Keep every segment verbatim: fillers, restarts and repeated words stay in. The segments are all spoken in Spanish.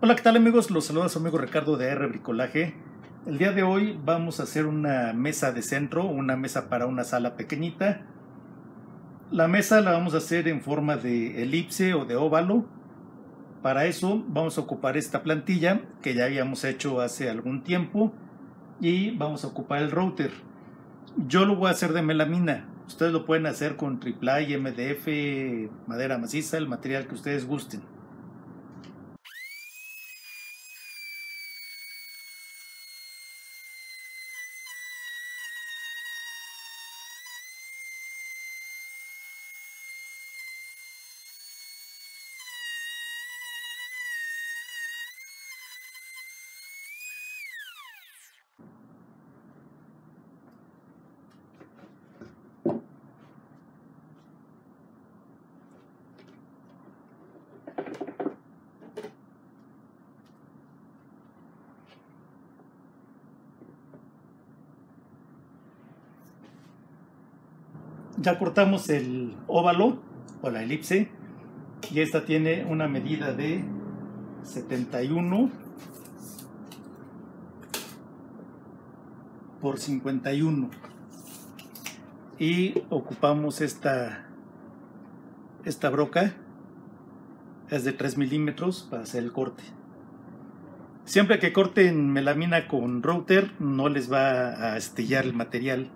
Hola, ¿qué tal amigos? Los saluda su amigo Ricardo de R Bricolaje. El día de hoy vamos a hacer una mesa de centro, una mesa para una sala pequeñita. La mesa la vamos a hacer en forma de elipse o de óvalo. Para eso vamos a ocupar esta plantilla que ya habíamos hecho hace algún tiempo y vamos a ocupar el router. Yo lo voy a hacer de melamina. Ustedes lo pueden hacer con triple-A, M D F, madera maciza, el material que ustedes gusten. Ya cortamos el óvalo o la elipse y esta tiene una medida de setenta y uno por cincuenta y uno y ocupamos esta esta broca, es de tres milímetros para hacer el corte. Siempre que corten melamina con router no les va a astillar el material.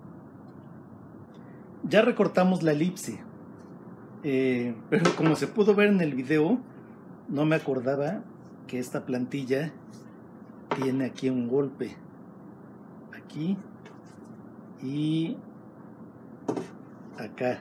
Ya recortamos la elipse, eh, pero como se pudo ver en el video, no me acordaba que esta plantilla tiene aquí un golpe, aquí y acá.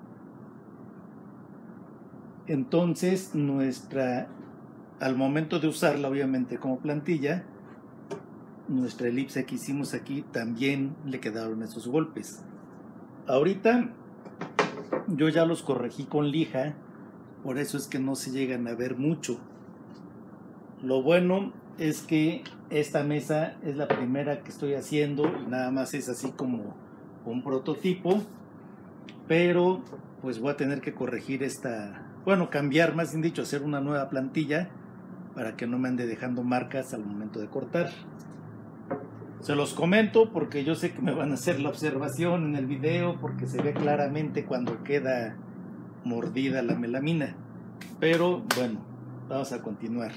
Entonces nuestra, al momento de usarla obviamente como plantilla, nuestra elipse que hicimos aquí también le quedaron esos golpes. Ahorita yo ya los corregí con lija, por eso es que no se llegan a ver mucho. Lo bueno es que esta mesa es la primera que estoy haciendo y nada más es así como un prototipo, pero pues voy a tener que corregir esta, bueno, cambiar, más bien dicho, hacer una nueva plantilla para que no me ande dejando marcas al momento de cortar. Se los comento porque yo sé que me van a hacer la observación en el video porque se ve claramente cuando queda mordida la melamina. Pero bueno, vamos a continuar.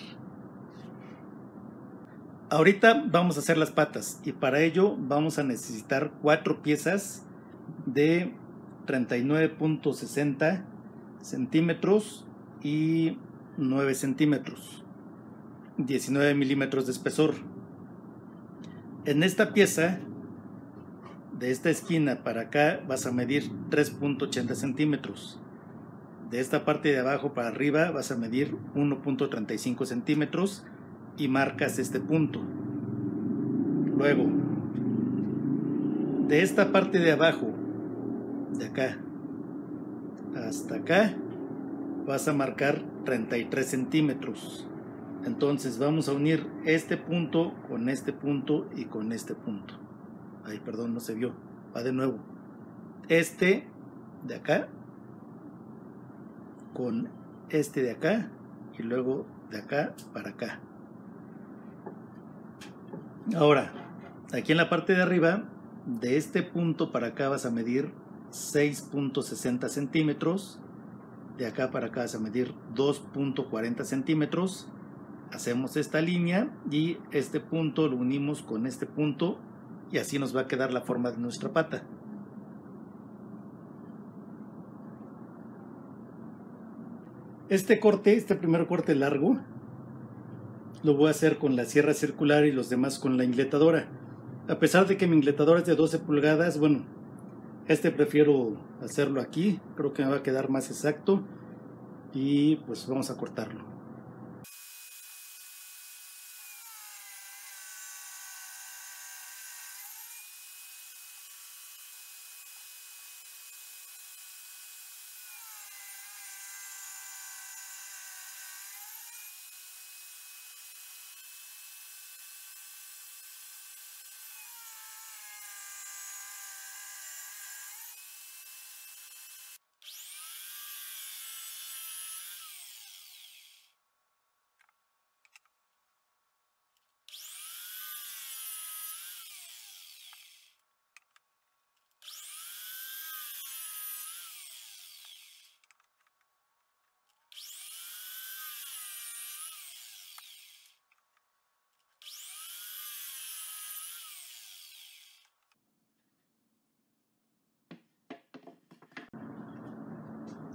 Ahorita vamos a hacer las patas y para ello vamos a necesitar cuatro piezas de treinta y nueve punto sesenta centímetros y nueve centímetros, diecinueve milímetros de espesor. En esta pieza, de esta esquina para acá, vas a medir tres punto ochenta centímetros. De esta parte de abajo para arriba vas a medir uno punto treinta y cinco centímetros y marcas este punto. Luego, de esta parte de abajo, de acá hasta acá, vas a marcar treinta y tres centímetros. Entonces vamos a unir este punto con este punto y con este punto. Ay, perdón, no se vio. Va de nuevo. Este de acá con este de acá y luego de acá para acá. Ahora, aquí en la parte de arriba, de este punto para acá vas a medir seis punto sesenta centímetros. De acá para acá vas a medir dos punto cuarenta centímetros. Hacemos esta línea y este punto lo unimos con este punto y así nos va a quedar la forma de nuestra pata. Este corte, este primer corte largo, lo voy a hacer con la sierra circular y los demás con la ingletadora. A pesar de que mi ingletadora es de doce pulgadas, bueno, este prefiero hacerlo aquí, creo que me va a quedar más exacto y pues vamos a cortarlo.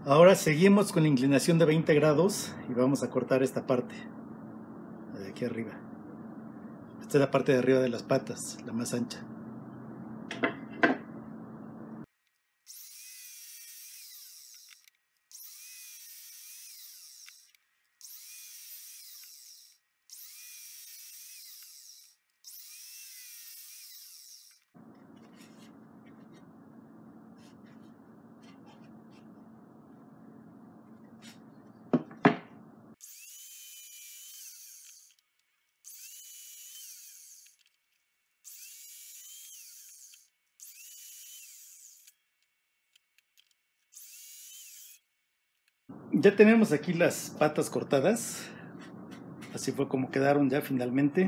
Ahora seguimos con la inclinación de veinte grados y vamos a cortar esta parte de aquí arriba. Esta es la parte de arriba de las patas, la más ancha. Ya tenemos aquí las patas cortadas, así fue como quedaron ya finalmente,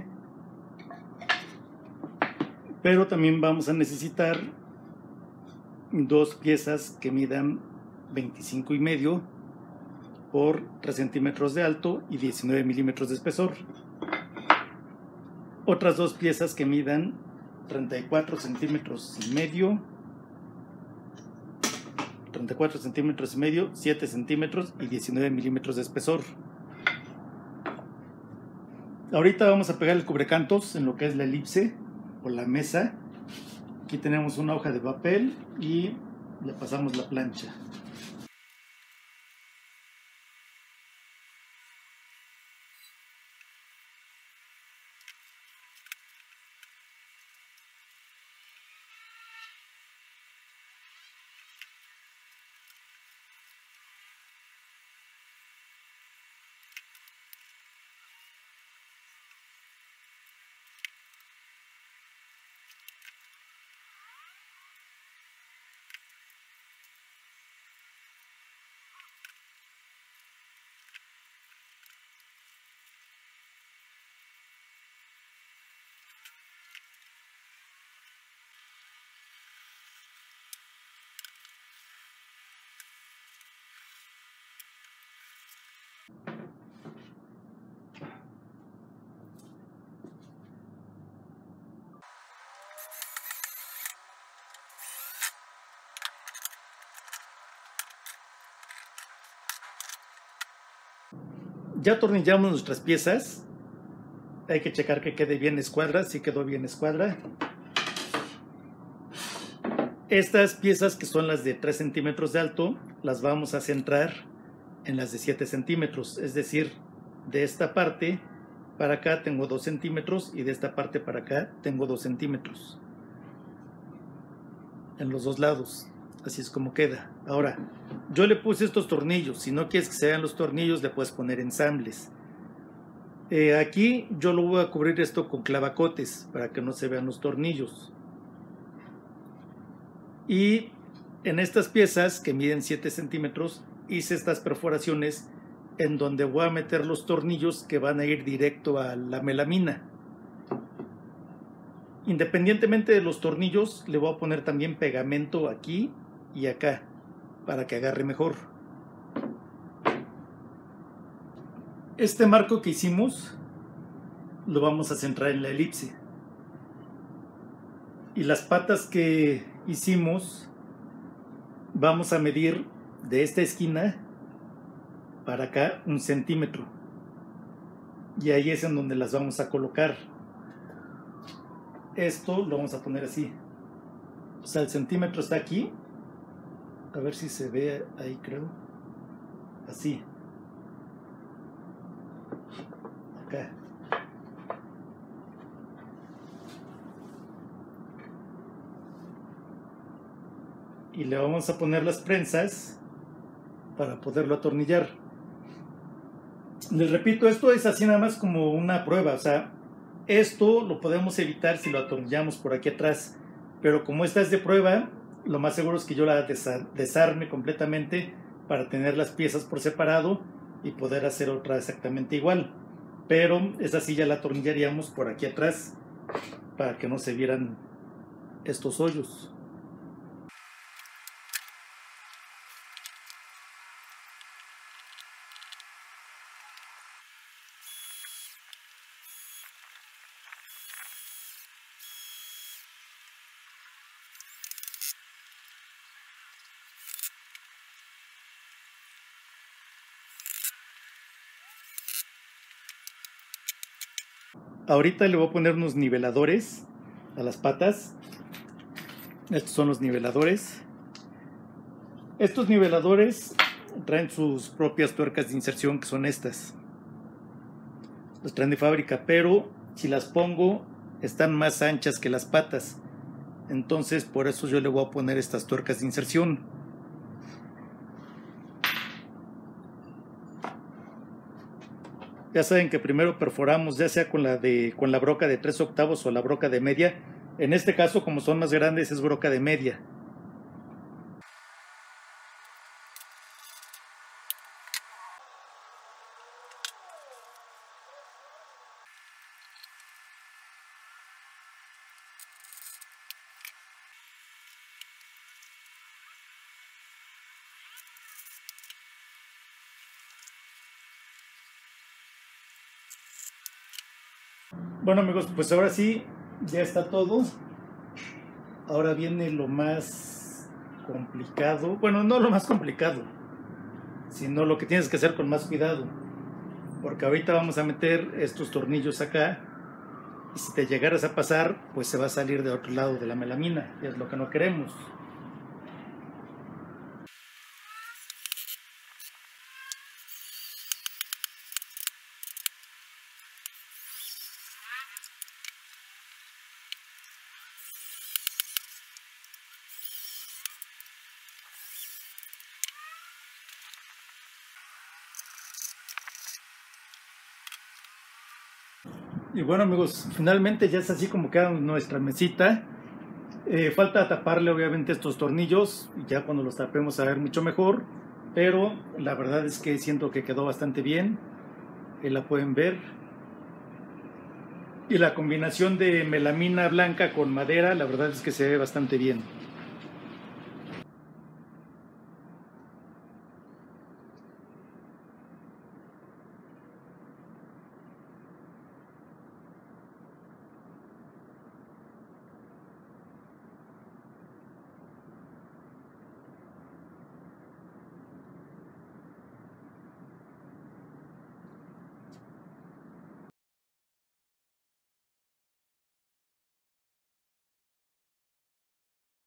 pero también vamos a necesitar dos piezas que midan veinticinco y medio por tres centímetros de alto y diecinueve milímetros de espesor, otras dos piezas que midan treinta y cuatro centímetros y medio, treinta y cuatro centímetros y medio, siete centímetros y diecinueve milímetros de espesor. Ahorita vamos a pegar el cubrecantos en lo que es la elipse o la mesa. Aquí tenemos una hoja de papel y le pasamos la plancha. Ya atornillamos nuestras piezas. Hay que checar que quede bien escuadra. Si quedó bien escuadra. Estas piezas, que son las de tres centímetros de alto, las vamos a centrar en las de siete centímetros. Es decir, de esta parte para acá tengo dos centímetros y de esta parte para acá tengo dos centímetros. En los dos lados. Así es como queda. Ahora, yo le puse estos tornillos. Si no quieres que se vean los tornillos, le puedes poner ensambles. Eh, aquí yo lo voy a cubrir esto con clavacotes para que no se vean los tornillos. Y en estas piezas que miden siete centímetros hice estas perforaciones en donde voy a meter los tornillos que van a ir directo a la melamina. Independientemente de los tornillos, le voy a poner también pegamento aquí y acá para que agarre mejor. Este marco que hicimos lo vamos a centrar en la elipse. Y las patas que hicimos vamos a medir de esta esquina para acá un centímetro. Y ahí es en donde las vamos a colocar. Esto lo vamos a poner así. O sea, el centímetro está aquí. A ver si se ve ahí, creo. Así. Acá. Y le vamos a poner las prensas para poderlo atornillar. Les repito, esto es así nada más como una prueba. O sea, esto lo podemos evitar si lo atornillamos por aquí atrás. Pero como esta es de prueba, lo más seguro es que yo la desarme completamente para tener las piezas por separado y poder hacer otra exactamente igual. Pero esa sí ya la atornillaríamos por aquí atrás para que no se vieran estos hoyos. Ahorita le voy a poner unos niveladores a las patas. Estos son los niveladores. Estos niveladores traen sus propias tuercas de inserción, que son estas. Los traen de fábrica, pero si las pongo están más anchas que las patas. Entonces por eso yo le voy a poner estas tuercas de inserción. Ya saben que primero perforamos, ya sea con la, de, con la broca de tres octavos o la broca de media. En este caso, como son más grandes, es broca de media. Bueno amigos, pues ahora sí, ya está todo. Ahora viene lo más complicado. Bueno, no lo más complicado, sino lo que tienes que hacer con más cuidado. Porque ahorita vamos a meter estos tornillos acá. Y si te llegaras a pasar, pues se va a salir de otro lado de la melamina. Y es lo que no queremos. Y bueno amigos, finalmente ya es así como queda nuestra mesita. Eh, falta taparle obviamente estos tornillos, ya cuando los tapemos a ver mucho mejor, pero la verdad es que siento que quedó bastante bien. Ahí la pueden ver. Y la combinación de melamina blanca con madera, la verdad es que se ve bastante bien.